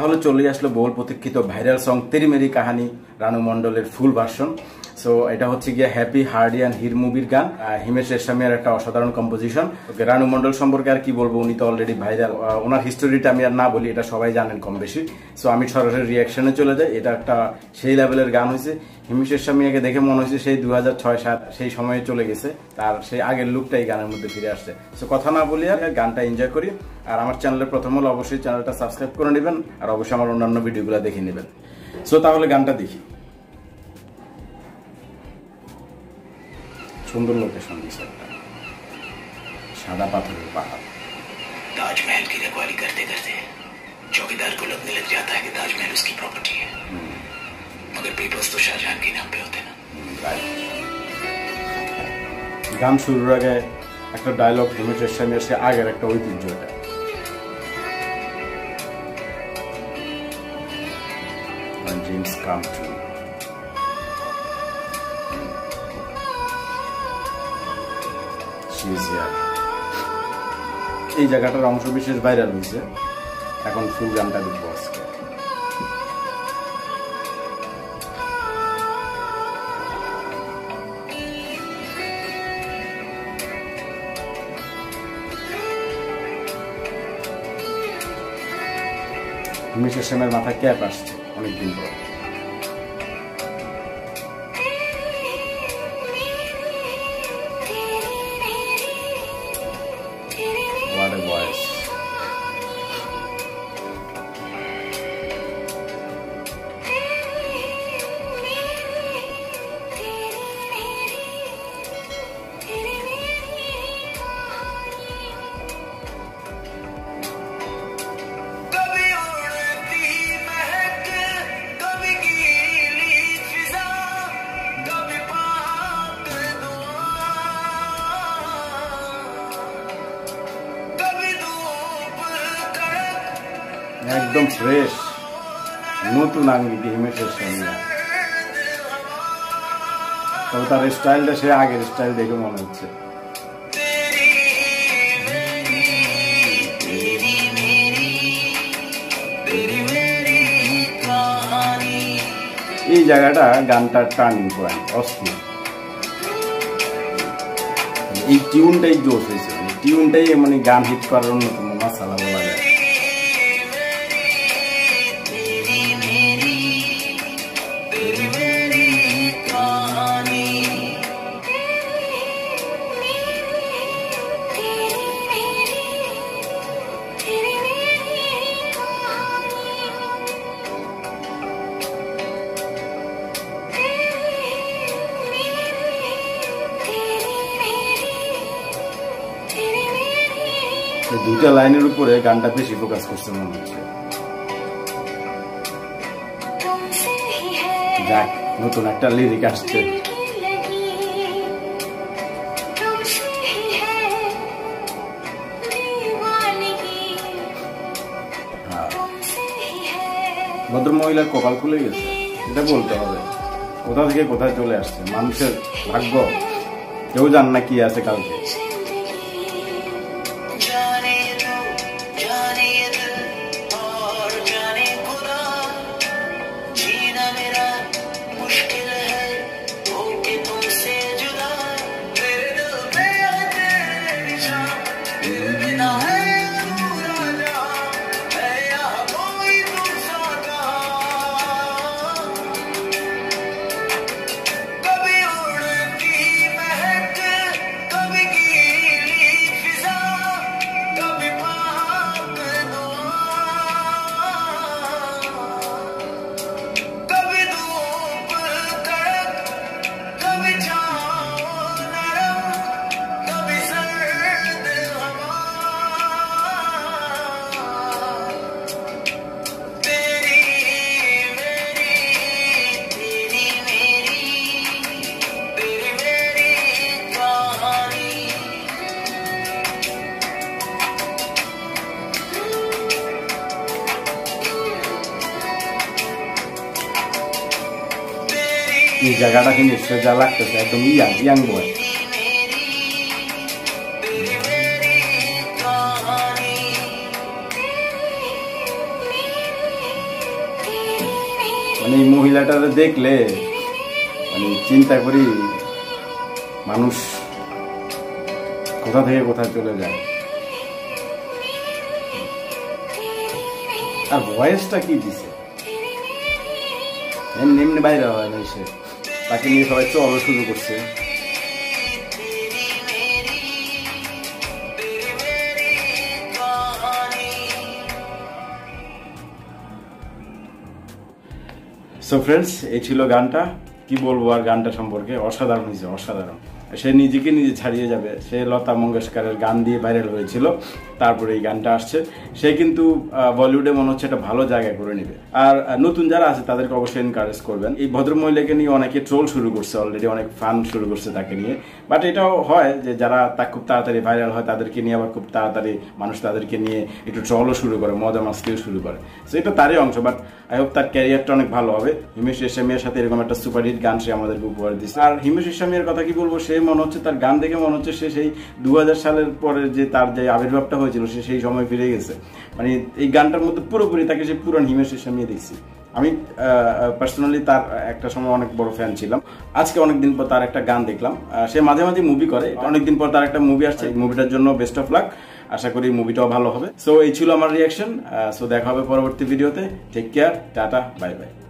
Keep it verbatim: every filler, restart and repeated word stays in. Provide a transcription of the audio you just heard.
তাহলে চলে আসলো বহুল প্রতীক্ষিত ভাইরাল সং তেরি মেরি কাহানি রানু মন্ডলের ফুল ভার্সন। সো এটা হচ্ছে গিয়ে হ্যাপি হার্ডি অ্যান্ড হির মুভির গান, হিমেশ রেশামিয়ার একটা অসাধারণ কম্পোজিশন। ওকে, রানু মন্ডল সম্পর্কে আর কি বলবো, উনি তো অলরেডি ভাইরাল, ওনার হিস্টোরিটা আমি আর না বলি, এটা সবাই জানেন কম বেশি। সো আমি সরাসরি রিয়াকশনে চলে যাই। এটা একটা সেই লেভেলের গান হয়েছে। হিমেশ রেশামিয়াকে দেখে মনে হয়েছে সেই দুই হাজার ছয় সাত সেই সময়ে চলে গেছে, তার সেই আগের লুকটা এই গানের মধ্যে ফিরে আসছে। সো কথা না বলি আর গানটা এনজয় করি। আর আমার চ্যানেলের প্রথম হলে অবশ্যই চ্যানেলটা সাবস্ক্রাইব করে নেবেন, আর অবশ্যই আমার অন্যান্য ভিডিওগুলো দেখে নেবেন। সো তাহলে গানটা দেখি। সুন্দর লোকেশন দিয়েছে, একটা সাদা পাথরের পাহাড়। ताजमहल की रखवाली करते करते चौकीदार को लगने लग जाता है कि ताजमहल उसकी प्रॉपर्टी है, मगर पेपर्स तो शाहजहां के नाम पे होते ना। গান শুরুর আগে একটা ডায়লগ হিমেশ রেশামিয়ার সে আগের একটা ঐতিহ্য, এটা When dreams come true. এই জায়গাটার অংশ বিশেষ ভাইরাল হয়েছে, এখন ফুল গানটা দেখবো আজকে। হিমেশ রেশামিয়ার মাথায় ক্যাপ আসছে অনেকদিন পর। একদম ফ্রেশ নতুন আঙ্গিকে হিমেশ রেশামিয়া, তবে তার স্টাইলটা সে আগের স্টাইল দেখে মনে হচ্ছে। এই জায়গাটা গানটার টার্নিং পয়েন্ট, অস্থির। এই টিউনটাই জোশ হয়েছে, টিউনটাই মানে গান হিট করার অন্যতম মাসালা বলা যায়। দুইটা লাইনের উপরে গানটা বেশি ফোকাস করছে মনে হচ্ছে। যাক, নতুন একটা লিরিক আসছে। ভদ্র মহিলার কপাল খুলে গেছে, এটা বলতে হবে। কোথা থেকে কোথায় চলে আসছে, মানুষের ভাগ্য কেউ জান না কি আছে কালকে। এই জায়গাটা কিন্তু যা লাগতেছে একদম ইয়াং ইয়াং বয়। এই মহিলাটা দেখলে মানে চিন্তা করি মানুষ কোথা থেকে কোথায় চলে যায়। আর ভয়েসটা কি দিছে, এমনি এমনি বাইরে হয় না, সে তাকে নিয়ে সবাই চলো শুরু করছে। সো ফ্রেন্ডস, এই ছিল গানটা। কি বলবো আর গানটা সম্পর্কে, অসাধারণ হয়েছে, অসাধারণ। সে নিজেকে নিজে ছাড়িয়ে যাবে। সে লতা মঙ্গেশকরের গান দিয়ে ভাইরাল হয়েছিল, তারপরে এই গানটা আসছে। সে কিন্তু বলিউডে মনে হচ্ছে একটা ভালো জায়গা করে নেবে। আর নতুন যারা আছে তাদেরকে অবশ্যই এনকারেজ করবেন। এই ভদ্রমহিলাকে নিয়ে অনেকে ট্রোল শুরু করছে অলরেডি, অনেক ফান শুরু করছে তাকে নিয়ে। বাট এটাও হয় যে যারা তা খুব তাড়াতাড়ি ভাইরাল হয় তাদেরকে নিয়ে আবার খুব তাড়াতাড়ি মানুষ তাদেরকে নিয়ে একটু ট্রলও শুরু করে, মজা মাস্তিও শুরু করে। সো এটা তারই অংশ। বাট আই হোপ তার ক্যারিয়ারটা অনেক ভালো হবে। হিমেশ রেশমিয়ার সাথে এরকম একটা সুপারহিট গান সে আমাদেরকে উপহার দিচ্ছে। আর হিমেশ রেশমিয়ার কথা কি বলবো, সে মনে হচ্ছে, তার গান দেখে মনে হচ্ছে সে সেই দু হাজার সালের পরে যে তার যে আবির্ভাবটা হয়েছিল সে সেই সময় ফিরে গেছে। মানে এই গানটার মধ্যে পুরোপুরি তাকে সে পুরান হিমেশ রেশমিয়া দেখছি। আমি পার্সোনালি তার একটা সময় অনেক বড় ফ্যান ছিলাম। আজকে অনেকদিন পর তার একটা গান দেখলাম। সে মাঝে মাঝে মুভি করে, অনেকদিন পর তার একটা মুভি আসছে। মুভিটার জন্য বেস্ট অফ লাক, আশা করি মুভিটাও ভালো হবে। সো এই ছিল আমার রিয়াকশন। সো দেখা হবে পরবর্তী ভিডিওতে। Take care, tata, bye by.